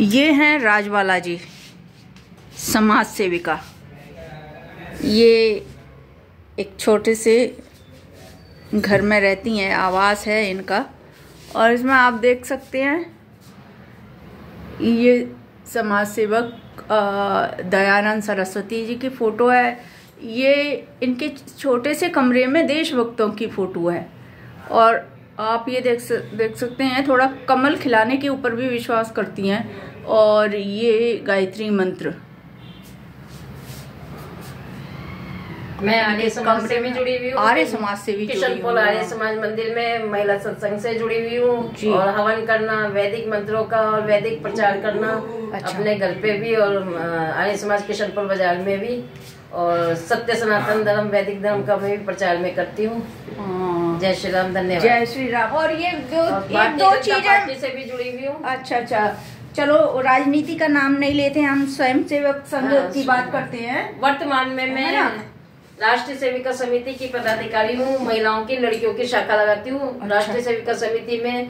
ये हैं राजबाला जी, समाज सेविका। ये एक छोटे से घर में रहती हैं, आवास है इनका। और इसमें आप देख सकते हैं ये समाज सेवक दयानंद सरस्वती जी की फ़ोटो है। ये इनके छोटे से कमरे में देशभक्तों की फ़ोटो है। और आप ये देख सकते हैं थोड़ा कमल खिलाने के ऊपर भी विश्वास करती हैं। और ये गायत्री मंत्र। मैं आर्य समाज से भी जुड़ी हुई हूँ। आर्य समाज से भी किशनपुर आर्य समाज मंदिर में महिला सत्संग से जुड़ी हुई हूँ। और हवन करना, वैदिक मंत्रों का और वैदिक प्रचार करना। अच्छा। अपने घर पे भी और आर्य समाज किशनपुर बाजार में भी, और सत्य सनातन धर्म वैदिक धर्म का मैं भी प्रचार में करती हूँ। जय श्री राम, धन्यवाद। जय श्री राम। और ये दो चीजें से भी जुड़ी हुई हूँ। अच्छा, चलो राजनीति का नाम नहीं लेते, हम स्वयं सेवक संघ की बात करते हैं। वर्तमान में मैं राष्ट्रीय सेविका समिति की पदाधिकारी हूँ। महिलाओं की, लड़कियों की शाखा लगाती हूँ। अच्छा। राष्ट्रीय सेविका समिति में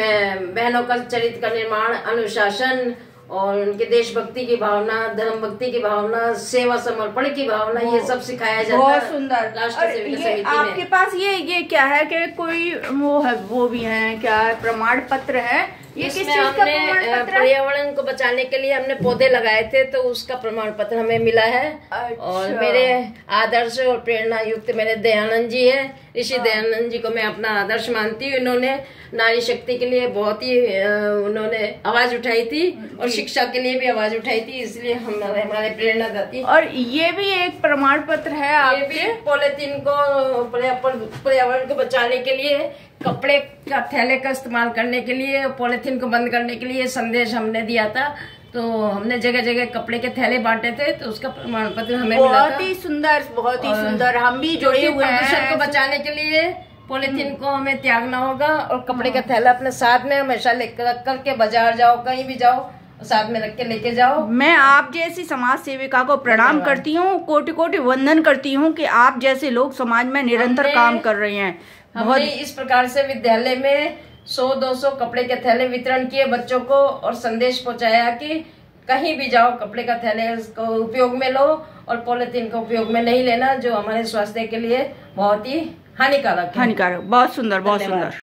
बहनों का चरित्र का निर्माण, अनुशासन और उनके देशभक्ति की भावना, धर्म भक्ति की भावना, सेवा समर्पण की भावना, ये सब सिखाया जाता है। बहुत सुंदर। राष्ट्रीय सेविका समिति में आपके पास ये क्या है कि कोई वो भी है क्या, प्रमाण पत्र है? ये किस चीज का प्रमाण पत्र है? पर्यावरण को बचाने के लिए हमने पौधे लगाए थे, तो उसका प्रमाण पत्र हमें मिला है। अच्छा। और मेरे आदर्श और प्रेरणा युक्त मेरे दयानंद जी है, ऋषि दयानंद जी को मैं अपना आदर्श मानती हूँ। इन्होंने नारी शक्ति के लिए बहुत ही उन्होंने आवाज उठाई थी और शिक्षा के लिए भी आवाज उठाई थी, इसलिए हमारे प्रेरणा दाती। और ये भी एक प्रमाण पत्र है आपके? पॉलिथीन को, पर्यावरण को बचाने के लिए, कपड़े का थैले का इस्तेमाल करने के लिए, पॉलिथीन को बंद करने के लिए संदेश हमने दिया था। तो हमने जगह जगह कपड़े के थैले बांटे थे, तो उसका प्रमाण पत्र हमें मिला था। बहुत ही सुंदर, बहुत ही सुंदर। हम भी जुड़े हुए हैं। प्रदूषण को बचाने के लिए पॉलिथीन को हमें त्यागना होगा और कपड़े का थैला अपने साथ में हमेशा लेकर रख करके बाजार जाओ, कहीं भी जाओ, साथ में रख के लेके जाओ। मैं आप जैसी समाज सेविका को प्रणाम करती हूँ, कोटि कोटि वंदन करती हूँ कि आप जैसे लोग समाज में निरंतर काम कर रहे हैं। हमने इस प्रकार से विद्यालय में 100-200 कपड़े के थैले वितरण किए बच्चों को, और संदेश पहुंचाया कि कहीं भी जाओ कपड़े का थैले को उपयोग में लो और पॉलिथीन का उपयोग में नहीं लेना, जो हमारे स्वास्थ्य के लिए बहुत ही हानिकारक है। बहुत सुंदर, बहुत सुंदर।